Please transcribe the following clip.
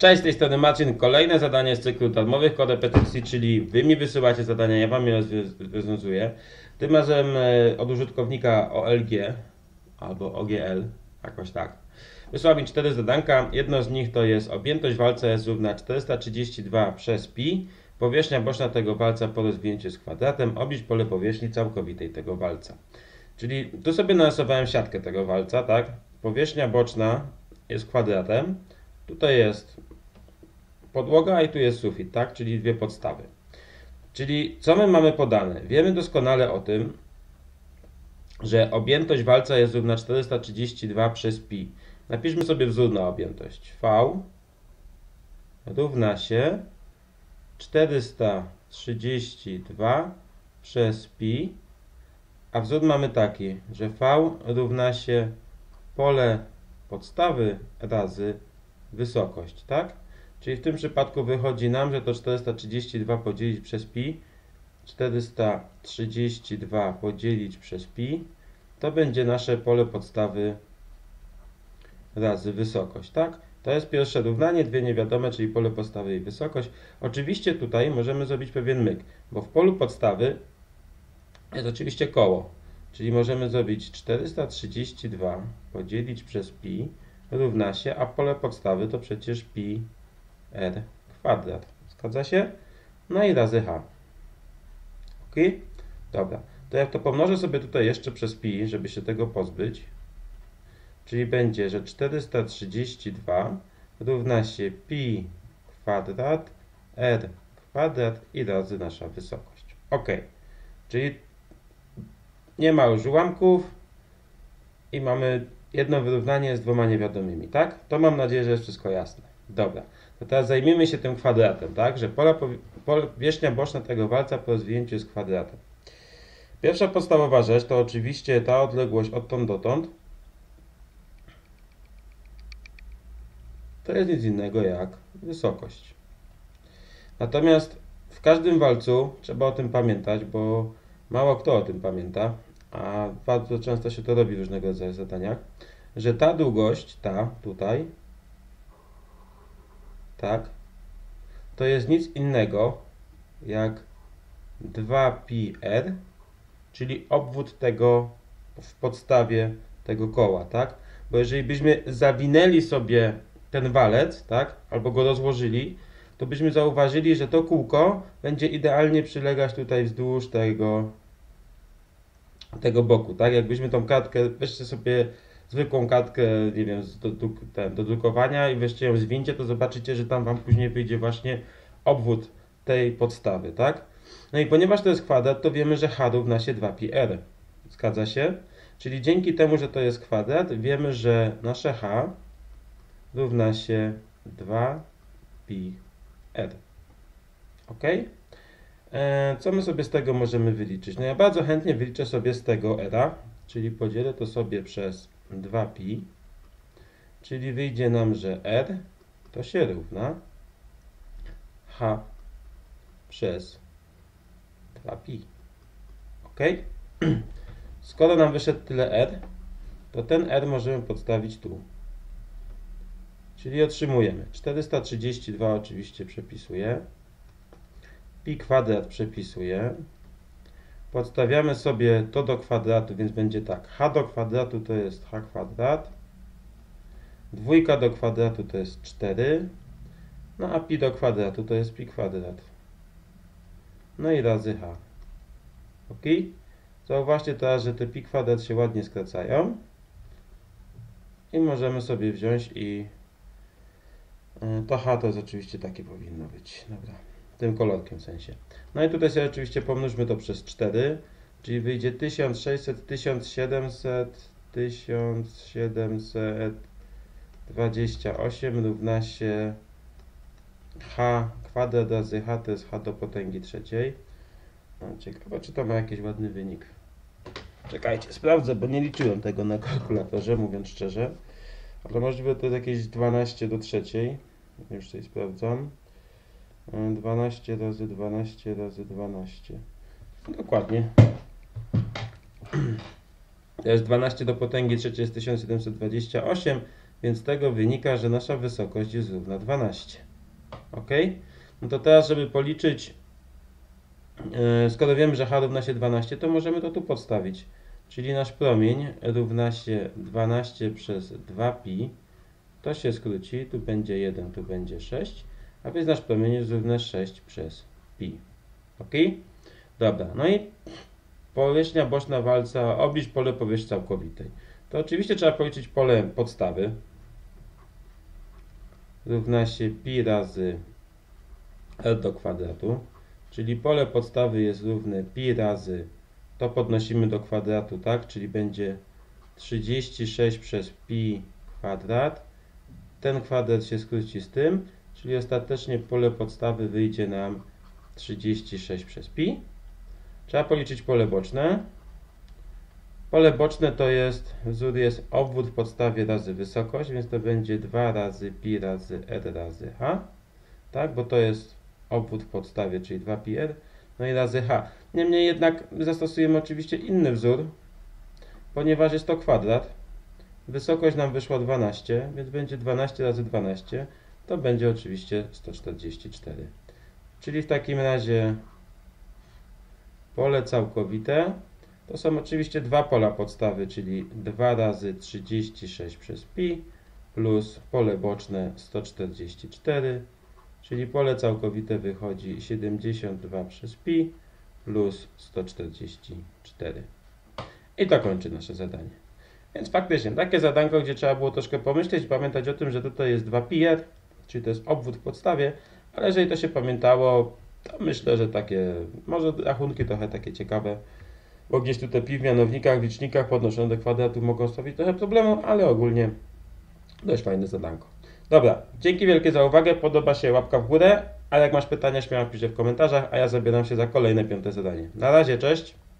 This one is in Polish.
Cześć, z tej strony Marcin. Kolejne zadanie z cyklu darmowych korepetycji, czyli wy mi wysyłacie zadania, ja wam je rozwiązuję. Tym razem od użytkownika OLG albo OGL, jakoś tak. Wysłał mi 4 zadanka. Jedno z nich to jest objętość walca jest równa 432 przez pi. Powierzchnia boczna tego walca po rozwinięciu z kwadratem. Oblicz pole powierzchni całkowitej tego walca. Czyli tu sobie narysowałem siatkę tego walca, tak? Powierzchnia boczna jest kwadratem. Tutaj jest podłoga i tu jest sufit, tak? Czyli dwie podstawy. Czyli co my mamy podane? Wiemy doskonale o tym, że objętość walca jest równa 432 przez pi. Napiszmy sobie wzór na objętość. V równa się 432 przez pi, a wzór mamy taki, że V równa się pole podstawy razy wysokość, tak? Czyli w tym przypadku wychodzi nam, że to 432 podzielić przez pi, 432 podzielić przez pi, to będzie nasze pole podstawy razy wysokość, tak? To jest pierwsze równanie, dwie niewiadome, czyli pole podstawy i wysokość. Oczywiście tutaj możemy zrobić pewien myk, bo w polu podstawy jest oczywiście koło, czyli możemy zrobić 432 podzielić przez pi równa się, a pole podstawy to przecież pi r kwadrat. Zgadza się? No i razy h. Ok? Dobra. To jak to pomnożę sobie tutaj jeszcze przez pi, żeby się tego pozbyć, czyli będzie, że 432 równa się pi kwadrat r kwadrat i razy nasza wysokość. Ok. Czyli nie ma już ułamków i mamy jedno wyrównanie z dwoma niewiadomymi, tak? To mam nadzieję, że jest wszystko jasne. Dobra. To teraz zajmijmy się tym kwadratem, tak? Że powierzchnia boczna tego walca po rozwinięciu jest kwadratem. Pierwsza podstawowa rzecz to oczywiście ta odległość odtąd dotąd. To jest nic innego jak wysokość. Natomiast w każdym walcu trzeba o tym pamiętać, bo mało kto o tym pamięta, a bardzo często się to robi w różnego rodzaju zadaniach, że ta długość, ta tutaj, tak, to jest nic innego jak 2πr, czyli obwód tego w podstawie tego koła, tak? Bo jeżeli byśmy zawinęli sobie ten walec, tak, albo go rozłożyli, to byśmy zauważyli, że to kółko będzie idealnie przylegać tutaj wzdłuż tego boku, tak? Jakbyśmy tą kartkę, weźcie sobie zwykłą kartkę, nie wiem, do drukowania i weźcie ją zwincie, to zobaczycie, że tam wam później wyjdzie właśnie obwód tej podstawy, tak? No i ponieważ to jest kwadrat, to wiemy, że h równa się 2πr. Zgadza się? Czyli dzięki temu, że to jest kwadrat, wiemy, że nasze h równa się 2πr. Ok? Co my sobie z tego możemy wyliczyć? No ja bardzo chętnie wyliczę sobie z tego r, czyli podzielę to sobie przez 2π, czyli wyjdzie nam, że r to się równa h przez 2π. Ok? Skoro nam wyszedł tyle r, to ten r możemy podstawić tu. Czyli otrzymujemy 432 oczywiście przepisuję, pi kwadrat przepisuję, podstawiamy sobie to do kwadratu, więc będzie tak, h do kwadratu to jest h kwadrat, dwójka do kwadratu to jest 4, no a pi do kwadratu to jest pi kwadrat. No i razy h. Ok? Zauważcie teraz, że te pi kwadrat się ładnie skracają i możemy sobie wziąć i to h to jest oczywiście takie powinno być. Dobra. Tym kolorkiem w sensie. No i tutaj sobie oczywiście pomnóżmy to przez 4, czyli wyjdzie 1600, 1700, 1728 równa się h kwadrat razy h to jest h do potęgi trzeciej. No, ciekawe, czy to ma jakiś ładny wynik. Czekajcie, sprawdzę, bo nie liczyłem tego na kalkulatorze, mówiąc szczerze. Ale możliwe to jest jakieś 12 do trzeciej. Już tutaj sprawdzam. 12 razy 12 razy 12. Dokładnie. To jest 12 do potęgi trzeciej jest 1728. więc z tego wynika, że nasza wysokość jest równa 12. Ok? No to teraz, żeby policzyć, skoro wiemy, że h równa się 12, to możemy to tu podstawić. Czyli nasz promień równa się 12 przez 2pi. To się skróci, tu będzie 1, tu będzie 6, a więc nasz promień jest równy 6 przez pi. Ok? Dobra, no i powierzchnia boczna walca, oblicz pole powierzchni całkowitej. To oczywiście trzeba policzyć pole podstawy. Równa się pi razy r do kwadratu, czyli pole podstawy jest równe pi razy, to podnosimy do kwadratu, tak? Czyli będzie 36 przez pi kwadrat. Ten kwadrat się skróci z tym, czyli ostatecznie pole podstawy wyjdzie nam 36 przez pi. Trzeba policzyć pole boczne. Pole boczne to jest, wzór jest obwód w podstawie razy wysokość, więc to będzie 2 razy pi razy r razy h. Tak, bo to jest obwód w podstawie, czyli 2πr, no i razy h. Niemniej jednak zastosujemy oczywiście inny wzór, ponieważ jest to kwadrat. Wysokość nam wyszła 12, więc będzie 12 razy 12, to będzie oczywiście 144. Czyli w takim razie pole całkowite to są oczywiście dwa pola podstawy, czyli 2 razy 36 przez pi plus pole boczne 144, czyli pole całkowite wychodzi 72 przez pi plus 144. I to kończy nasze zadanie. Więc faktycznie, takie zadanko, gdzie trzeba było troszkę pomyśleć, pamiętać o tym, że tutaj jest 2πr, czyli to jest obwód w podstawie, ale jeżeli to się pamiętało, to myślę, że takie, może rachunki trochę takie ciekawe, bo gdzieś tutaj pi w mianownikach, w licznikach podnoszone do kwadratu mogą sprawić trochę problemu, ale ogólnie dość fajne zadanko. Dobra, dzięki wielkie za uwagę, podoba się łapka w górę, a jak masz pytania, śmiało pisz w komentarzach, a ja zabieram się za kolejne 5. zadanie. Na razie, cześć!